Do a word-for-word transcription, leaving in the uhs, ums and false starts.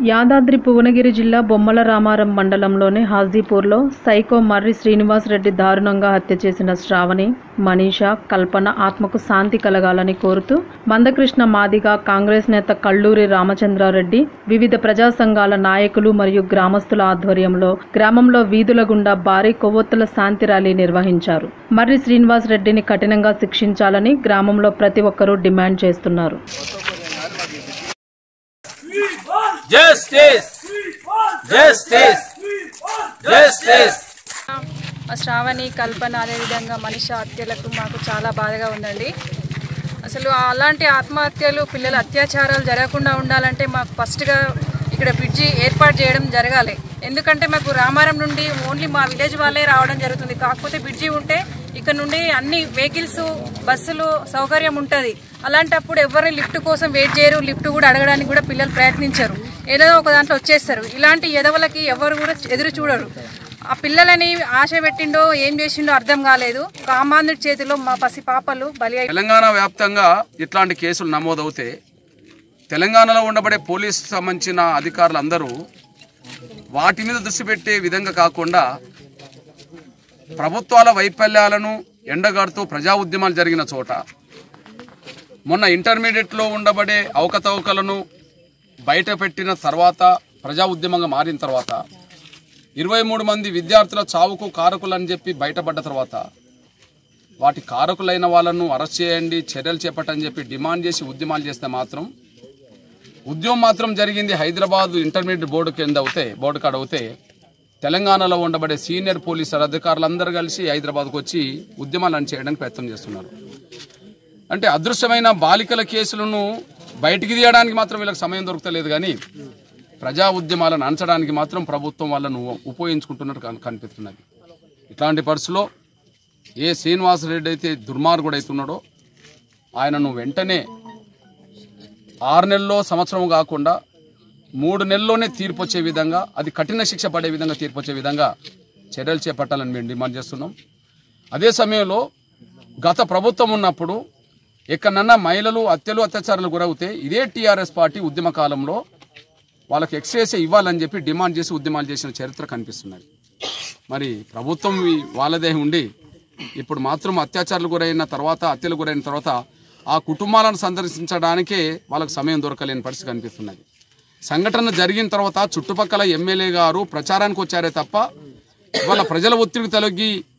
యాదాద్రి భువనగిరి జిల్లా బొమ్మల రామారం మండలంలోని హాజీపూర్లో సైకో మర్రి శ్రీనివాస్ రెడ్డి దారుణంగా హత్య చేసిన శ్రావణి, మనీష, కల్పన ఆత్మకు శాంతి కలగాలని కోరుతూ మందకృష్ణ మాదిగ, కాంగ్రెస్ నేత కల్లూరి రామచంద్రారెడ్డి, వివిధ ప్రజా సంఘాల నాయకులు మరియు గ్రామస్తుల ఆధ్వర్యంలో గ్రామంలో వీధుల గుండా భారీ కొవ్వొత్తుల శాంతి ర్యాలీ నిర్వహించారు. మర్రి శ్రీనివాస్ రెడ్డిని కఠినంగా శిక్షించాలని గ్రామంలో ప్రతి ఒక్కరూ డిమాండ్ చేస్తున్నారు. Justice! Justice! Justice! శ్రావణి, కల్పన అదేవిధంగా మనిషి హత్యలకు మాకు చాలా బాధగా ఉందండి. అసలు అలాంటి ఆత్మహత్యలు, పిల్లల అత్యాచారాలు జరగకుండా ఉండాలంటే మాకు ఫస్ట్గా ఇక్కడ బ్రిడ్జి ఏర్పాటు చేయడం జరగాలి. ఎందుకంటే మాకు రామారం నుండి ఓన్లీ మా విలేజ్ వాళ్ళే రావడం జరుగుతుంది. కాకపోతే బ్రిడ్జి ఉంటే ఇక్కడ నుండి అన్ని వెహికల్స్, బస్సులు సౌకర్యం ఉంటుంది. అలాంటప్పుడు ఎవరిని లిఫ్ట్ కోసం వెయిట్ చేయరు, లిఫ్ట్ కూడా అడగడానికి కూడా పిల్లలు ప్రయత్నించరు, ఏదో ఒక దాంట్లో వచ్చేస్తారు. ఇలాంటి ఎదవలకి ఎవరు కూడా ఎదురు చూడరు. ఆ పిల్లలని ఆశ పెట్టిండో ఏం చేసిండో అర్థం కాలేదు. కామాంధుడి చేతిలో మా పసి పాపలు బలి. తెలంగాణ వ్యాప్తంగా ఇట్లాంటి కేసులు నమోదవుతే తెలంగాణలో ఉండబడే పోలీసు సంబంధించిన అధికారులందరూ వాటి మీద దృష్టి పెట్టే విధంగా కాకుండా ప్రభుత్వాల వైఫల్యాలను ఎండగడుతూ ప్రజా ఉద్యమాలు జరిగిన చోట మొన్న ఇంటర్మీడియట్లో ఉండబడే అవకతవకలను బయట పెట్టిన తర్వాత, ప్రజా ఉద్యమంగా మారిన తర్వాత, ఇరవై మూడు మంది విద్యార్థుల చావుకు కారకులని చెప్పి బయటపడ్డ తర్వాత వాటి కారకులైన వాళ్ళను అరెస్ట్ చేయండి, చర్యలు చేపట్టని చెప్పి డిమాండ్ చేసి ఉద్యమాలు చేస్తే మాత్రం ఉద్యమం మాత్రం జరిగింది హైదరాబాద్ ఇంటర్మీడియట్ బోర్డు కింద అవుతే బోర్డు కాడ అవుతే తెలంగాణలో ఉండబడే సీనియర్ పోలీసు అధికారులందరూ కలిసి హైదరాబాద్కు వచ్చి ఉద్యమాలను చేయడానికి ప్రయత్నం చేస్తున్నారు. అంటే అదృశ్యమైన బాలికల కేసులను బయటికి తీయడానికి మాత్రం వీళ్ళకి సమయం దొరకలేదు, కానీ ప్రజా ఉద్యమాలను అంచడానికి మాత్రం ప్రభుత్వం వాళ్ళను ఉపయోగించుకుంటున్నట్టు కనిపిస్తున్నది. ఇట్లాంటి పరిస్థితుల్లో ఏ శ్రీనివాస్ రెడ్డి అయితే దుర్మార్గుడు అవుతున్నాడో ఆయనను వెంటనే ఆరు నెలల్లో సంవత్సరం కాకుండా మూడు నెలల్లోనే తీర్పు వచ్చే విధంగా, అది కఠిన శిక్ష పడే విధంగా తీర్పు వచ్చే విధంగా చర్యలు చేపట్టాలని మేము డిమాండ్ చేస్తున్నాం. అదే సమయంలో గత ప్రభుత్వం ఉన్నప్పుడు ఎక్కడన్నా మహిళలు హత్యలు అత్యాచారాలు గురవుతే ఇదే టీఆర్ఎస్ పార్టీ ఉద్యమ కాలంలో వాళ్ళకి ఎక్స్రేసే ఇవ్వాలని చెప్పి డిమాండ్ చేసి ఉద్యమాలు చేసిన చరిత్ర కనిపిస్తున్నది. మరి ప్రభుత్వం వాళ్ళదే ఉండి ఇప్పుడు మాత్రం అత్యాచారాలు గురైన తర్వాత, హత్యలు గురైన తర్వాత ఆ కుటుంబాలను సందర్శించడానికే వాళ్ళకు సమయం దొరకలేని పరిస్థితి కనిపిస్తున్నది. సంఘటన జరిగిన తర్వాత చుట్టుపక్కల ఎమ్మెల్యే గారు ప్రచారానికి వచ్చారే తప్ప వాళ్ళ ప్రజల ఒత్తిడికి తొలగి